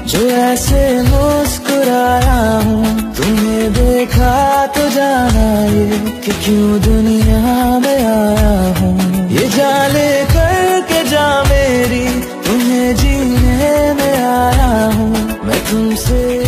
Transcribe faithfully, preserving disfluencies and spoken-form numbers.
जो ऐसे मुस्कुराया हूँ, तुम्हें देखा तो जाना ये कि क्यों दुनिया में आया हूँ। ये जाने करके जा मेरी, तुम्हें जीने में आया हूँ मैं तुमसे।